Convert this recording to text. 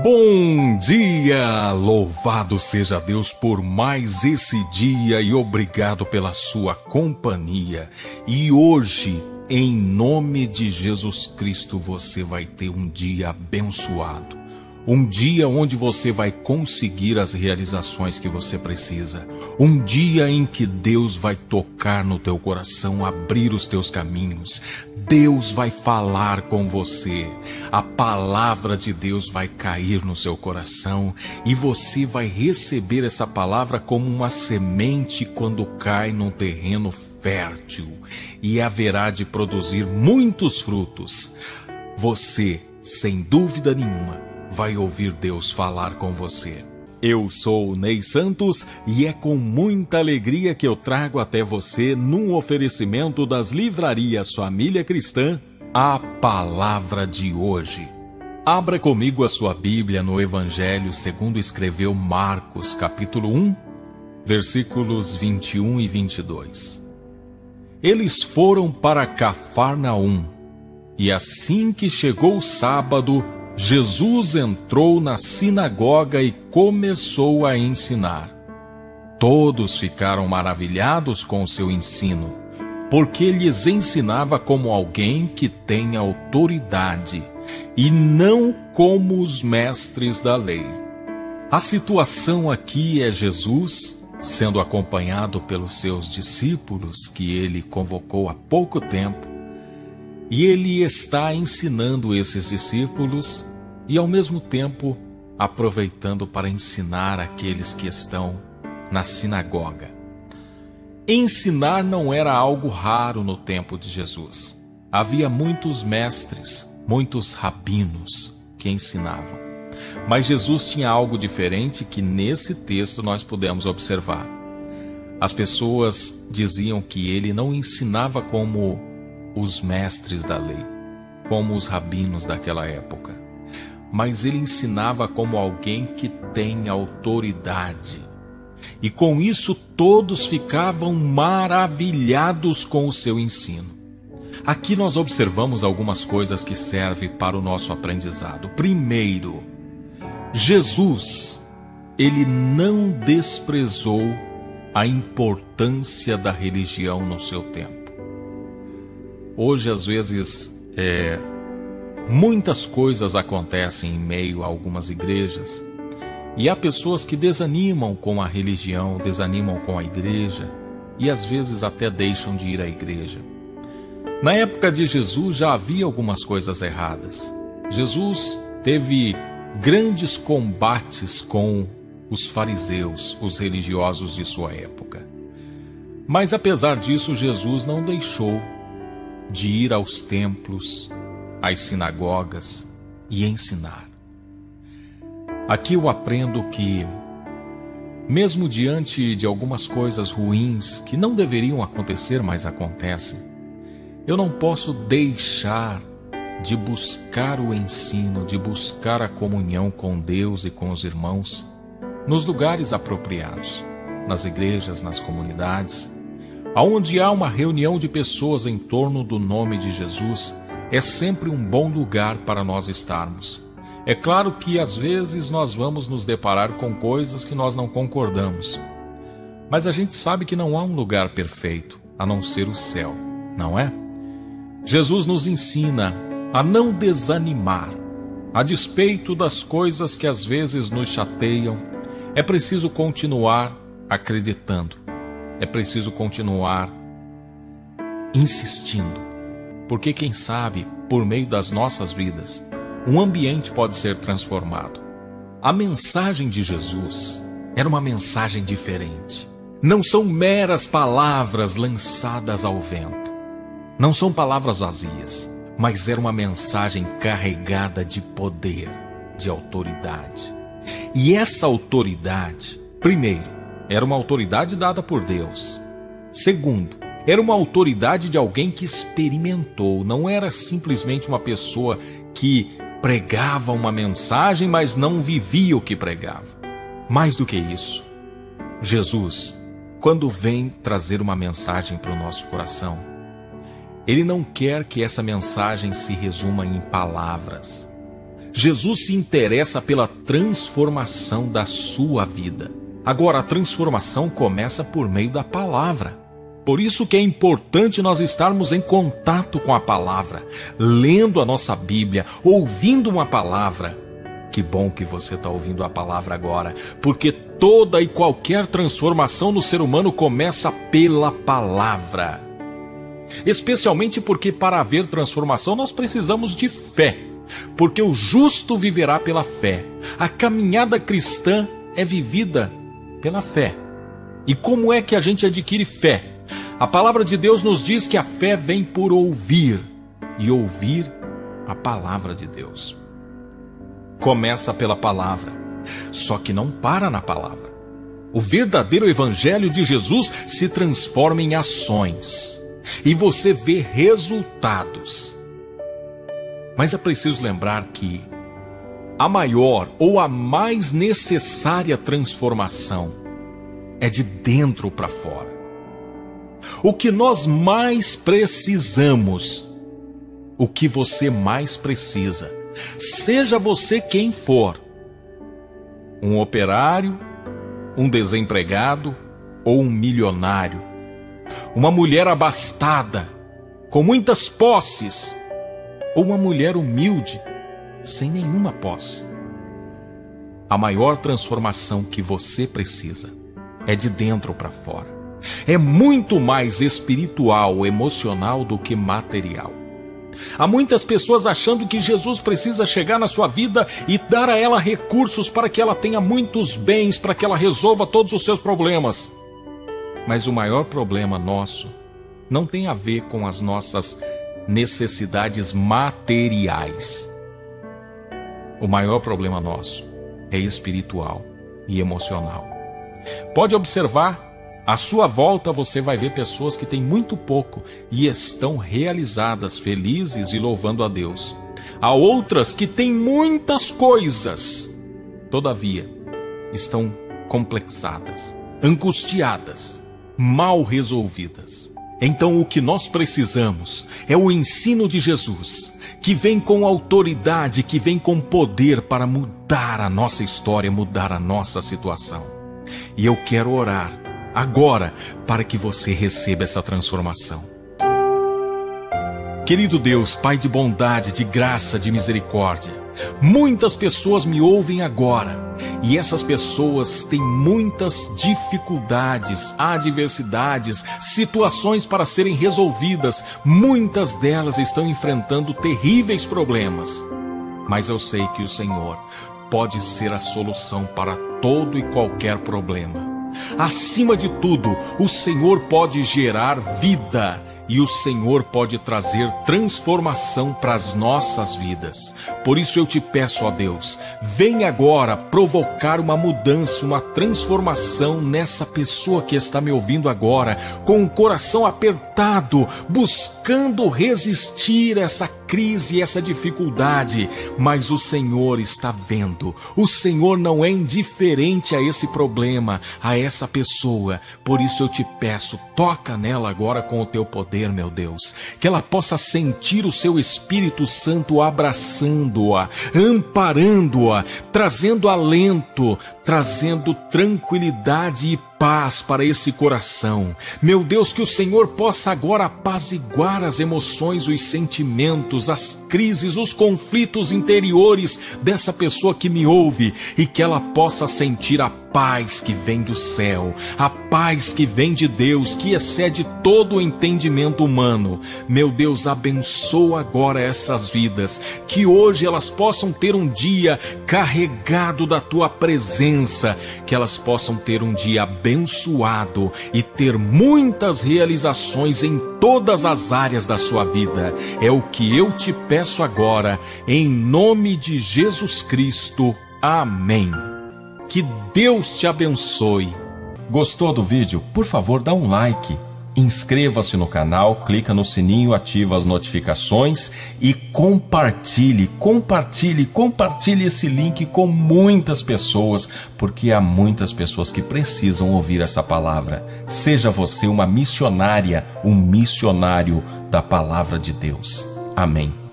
Bom dia! Louvado seja Deus por mais esse dia e obrigado pela sua companhia. E hoje, em nome de Jesus Cristo, você vai ter um dia abençoado. Um dia onde você vai conseguir as realizações que você precisa. Um dia em que Deus vai tocar no teu coração, abrir os teus caminhos. Deus vai falar com você. A palavra de Deus vai cair no seu coração e você vai receber essa palavra como uma semente quando cai num terreno fértil e haverá de produzir muitos frutos. Você, sem dúvida nenhuma, vai ouvir Deus falar com você. Eu sou o Ney Santos e é com muita alegria que eu trago até você, num oferecimento das livrarias Família Cristã, a palavra de hoje. Abra comigo a sua Bíblia no Evangelho segundo escreveu Marcos, capítulo 1, versículos 21 e 22. Eles foram para Cafarnaum, e assim que chegou o sábado, Jesus entrou na sinagoga e começou a ensinar. Todos ficaram maravilhados com o seu ensino, porque lhes ensinava como alguém que tem autoridade, e não como os mestres da lei. A situação aqui é Jesus sendo acompanhado pelos seus discípulos, que ele convocou há pouco tempo, e ele está ensinando esses discípulos e, ao mesmo tempo, aproveitando para ensinar aqueles que estão na sinagoga. Ensinar não era algo raro no tempo de Jesus. Havia muitos mestres, muitos rabinos que ensinavam. Mas Jesus tinha algo diferente que nesse texto nós podemos observar. As pessoas diziam que ele não ensinava como os mestres da lei, como os rabinos daquela época, mas ele ensinava como alguém que tem autoridade. E com isso todos ficavam maravilhados com o seu ensino. Aqui nós observamos algumas coisas que servem para o nosso aprendizado. Primeiro, Jesus, ele não desprezou a importância da religião no seu tempo. Hoje, às vezes, muitas coisas acontecem em meio a algumas igrejas e há pessoas que desanimam com a religião, desanimam com a igreja e às vezes até deixam de ir à igreja. Na época de Jesus já havia algumas coisas erradas. Jesus teve grandes combates com os fariseus, os religiosos de sua época. Mas apesar disso, Jesus não deixou de ir aos templos, às sinagogas e ensinar. Aqui eu aprendo que, mesmo diante de algumas coisas ruins que não deveriam acontecer, mas acontecem, eu não posso deixar de buscar o ensino, de buscar a comunhão com Deus e com os irmãos nos lugares apropriados, nas igrejas, nas comunidades. Aonde há uma reunião de pessoas em torno do nome de Jesus, é sempre um bom lugar para nós estarmos. É claro que às vezes nós vamos nos deparar com coisas que nós não concordamos. Mas a gente sabe que não há um lugar perfeito, a não ser o céu, não é? Jesus nos ensina a não desanimar. A despeito das coisas que às vezes nos chateiam, é preciso continuar acreditando. É preciso continuar insistindo, porque quem sabe, por meio das nossas vidas, um ambiente pode ser transformado. A mensagem de Jesus era uma mensagem diferente. Não são meras palavras lançadas ao vento. Não são palavras vazias, mas era uma mensagem carregada de poder, de autoridade. E essa autoridade, primeiro, era uma autoridade dada por Deus. Segundo, era uma autoridade de alguém que experimentou. Não era simplesmente uma pessoa que pregava uma mensagem, mas não vivia o que pregava. Mais do que isso, Jesus, quando vem trazer uma mensagem para o nosso coração, Ele não quer que essa mensagem se resuma em palavras. Jesus se interessa pela transformação da sua vida. Agora, a transformação começa por meio da palavra. Por isso que é importante nós estarmos em contato com a palavra, lendo a nossa Bíblia, ouvindo uma palavra. Que bom que você está ouvindo a palavra agora, porque toda e qualquer transformação no ser humano começa pela palavra. Especialmente porque para haver transformação nós precisamos de fé, porque o justo viverá pela fé. A caminhada cristã é vivida pela fé. E como é que a gente adquire fé? A palavra de Deus nos diz que a fé vem por ouvir, e ouvir a palavra de Deus. Começa pela palavra, só que não para na palavra. O verdadeiro evangelho de Jesus se transforma em ações, e você vê resultados. Mas é preciso lembrar que a maior ou a mais necessária transformação é de dentro para fora. O que nós mais precisamos, o que você mais precisa, seja você quem for, um operário, um desempregado ou um milionário, uma mulher abastada, com muitas posses, ou uma mulher humilde, sem nenhuma posse. A maior transformação que você precisa é de dentro para fora. É muito mais espiritual, emocional do que material. Há muitas pessoas achando que Jesus precisa chegar na sua vida e dar a ela recursos para que ela tenha muitos bens, para que ela resolva todos os seus problemas. Mas o maior problema nosso não tem a ver com as nossas necessidades materiais. O maior problema nosso é espiritual e emocional. Pode observar, à sua volta você vai ver pessoas que têm muito pouco e estão realizadas, felizes e louvando a Deus. Há outras que têm muitas coisas, todavia estão complexadas, angustiadas, mal resolvidas. Então o que nós precisamos é o ensino de Jesus, que vem com autoridade, que vem com poder para mudar a nossa história, mudar a nossa situação. E eu quero orar agora para que você receba essa transformação. Querido Deus, Pai de bondade, de graça, de misericórdia, muitas pessoas me ouvem agora e essas pessoas têm muitas dificuldades, adversidades, situações para serem resolvidas. Muitas delas estão enfrentando terríveis problemas, mas eu sei que o Senhor pode ser a solução para todo e qualquer problema. Acima de tudo, o Senhor pode gerar vida e o Senhor pode trazer transformação para as nossas vidas. Por isso eu te peço, ó Deus, vem agora provocar uma mudança, uma transformação nessa pessoa que está me ouvindo agora, com o coração apertado, buscando resistir a essa crise, essa dificuldade. Mas o Senhor está vendo, o Senhor não é indiferente a esse problema, a essa pessoa. Por isso eu te peço, toca nela agora com o teu poder, meu Deus, que ela possa sentir o seu Espírito Santo abraçando-a, amparando-a, trazendo alento, trazendo tranquilidade e paz para esse coração. Meu Deus, que o Senhor possa agora apaziguar as emoções, os sentimentos, as crises, os conflitos interiores dessa pessoa que me ouve, e que ela possa sentir a paz que vem do céu, a paz que vem de Deus, que excede todo o entendimento humano. Meu Deus, abençoa agora essas vidas, que hoje elas possam ter um dia carregado da Tua presença, que elas possam ter um dia abençoado e ter muitas realizações em todas as áreas da sua vida. É o que eu te peço agora, em nome de Jesus Cristo. Amém. Que Deus te abençoe. Gostou do vídeo? Por favor, dá um like. Inscreva-se no canal, clica no sininho, ativa as notificações e compartilhe esse link com muitas pessoas, porque há muitas pessoas que precisam ouvir essa palavra. Seja você uma missionária, um missionário da palavra de Deus. Amém.